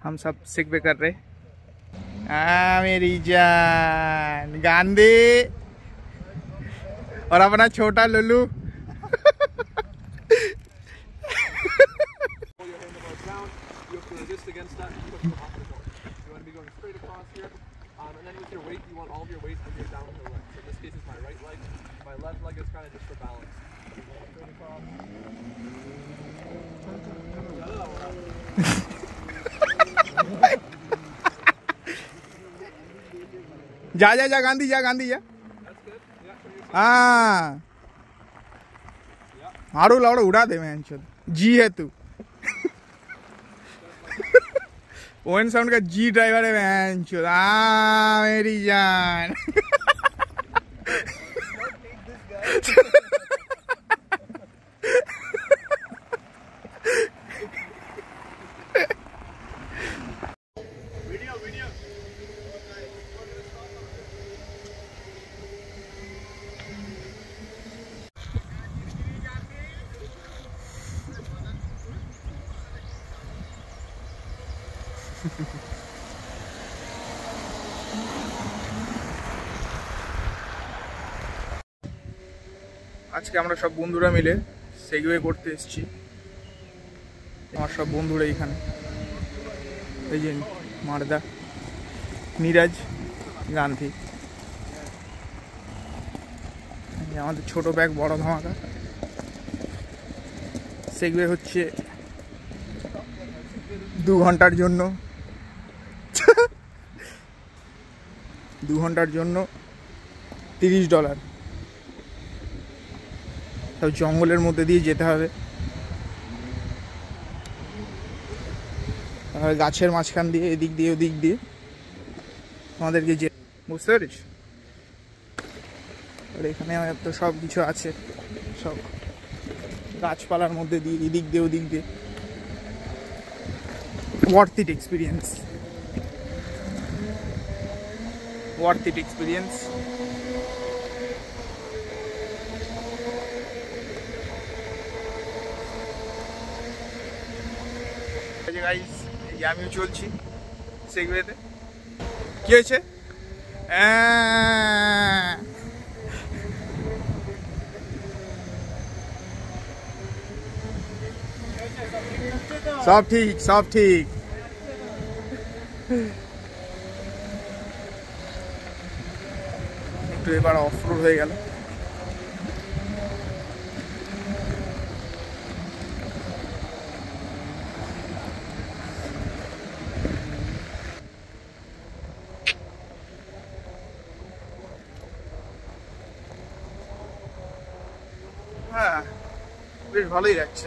हम सब सेगवे कर रहे। मेरी जान गांधी और अपना छोटा लुल्लू। जा जा जा गांधी जा गांधी जा। हाँ मारो लाड़ो उड़ा दे मैं जी है तू। ओवन साउंड का जी ड्राइवर है मैं। मेरी जान। আজকে আমরা সব বন্ধুরা মিলে সেগওয়ে করতে এসেছি। আমার সব বন্ধুরা এখানে, এই যে মারদা, নীরাজ, গান্ধী, আমাদের ছোট ব্যাগ বড় ধামাকা। সেগওয়ে হচ্ছে 2 ঘন্টার জন্য 2 ঘন্টার জন্য $30। তাও জঙ্গলের মধ্যে দিয়ে যেতে হবে, গাছের মাঝখান দিয়ে এদিক দিয়ে ওদিক দিয়ে আমাদেরকে যে, বুঝতে পারিস? আর এখানে তো সব কিছু আছে, সব গাছপালার মধ্যে দিয়ে এদিক দিয়ে ওদিক দিয়ে। worth it experience, worth it experience। Guys এই যে আমিও চলছি সেগওয়েতে। কি হয়েছে? সব ঠিক সব ঠিক। একটু এবার অফ রোড হয়ে গেল। হ্যাঁ বেশ ভালোই লাগছে।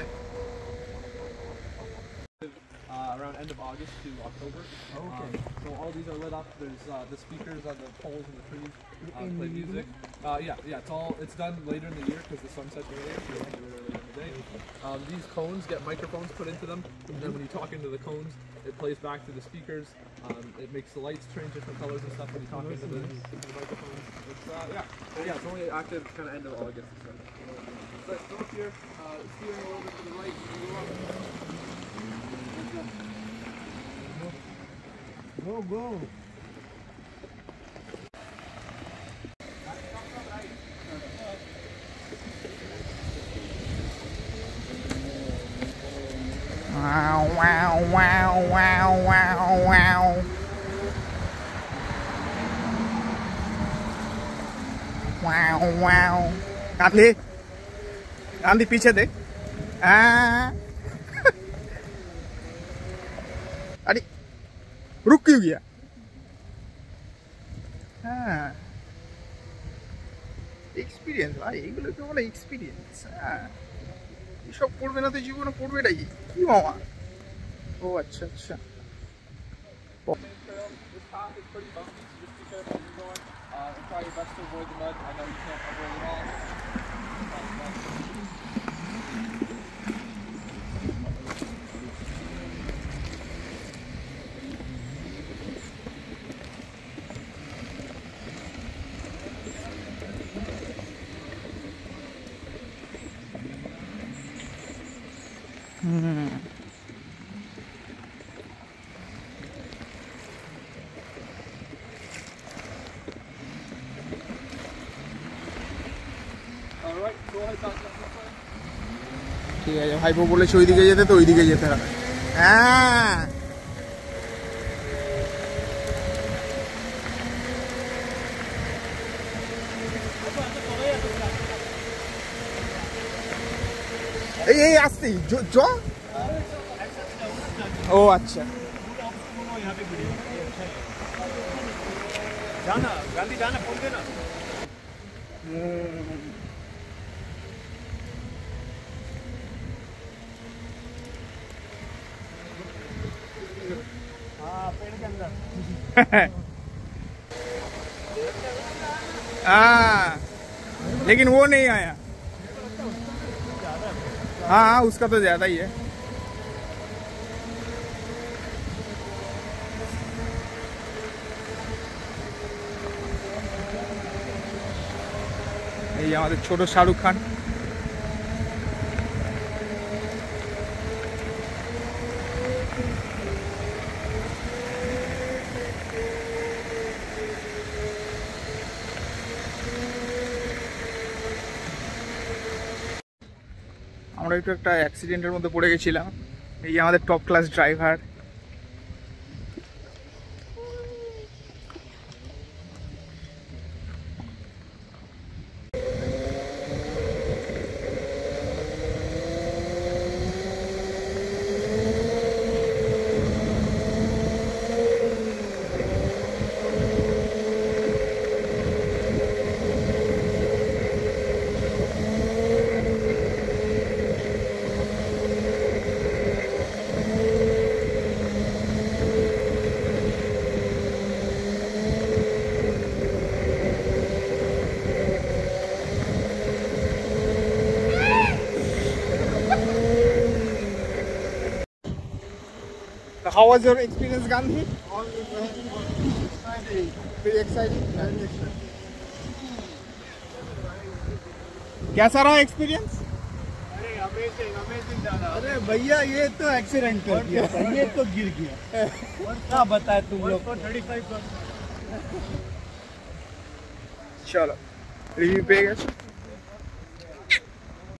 Around end of August to October. Okay. So all these are lit up. There's the speakers on the poles and the trees play music. It's done later in the year because the sun sets earlier. So you do it earlier in the day. These cones get microphones put into them, and then when you talk into the cones, it plays back to the speakers. It makes the lights change different colors and stuff when you talk into the microphones. It's only active kind of end of August. So let's go up here. Steering a little bit to the right. Go, go. Wow, wow, wow, wow, wow, wow. Wow, wow. Gandhi, Gandhi पीछे देख। अरे रुक क्यों गया? हाँ experience ভাই, এগুলোকে বলে এক্সপিরিয়েন্স। হ্যাঁ এসব করবে না তো জীবনে করবে এটাই কি মামা? ও আচ্ছা আচ্ছা। ঠিক আছে, ভাইপো বলেছে ওইদিকে যেতে, তো ওইদিকে যেতে হবে। হ্যাঁ এই এই আসছি চ। ও আচ্ছা, जाना गांधी जाना फोन देना। हाँ पेड़ के अंदर। हाँ लेकिन वो नहीं आया। हाँ हाँ उसका तो ज्यादा ही है। এই আমাদের ছোট শাহরুখ খান। আমরা একটু একটা অ্যাক্সিডেন্টের মধ্যে পড়ে গেছিলাম। এই আমাদের top class driver. How was your experience, Gandhi? Very exciting. कैसा रहा एक्सपीरियंस? अरे अमेजिंग अमेजिंग दादा। अरे भैया ये तो एक्सीडेंट कर दिया, ये तो गिर गया। और क्या बताए तुम लोग को। 35%। चलो रिव्यू पे गए।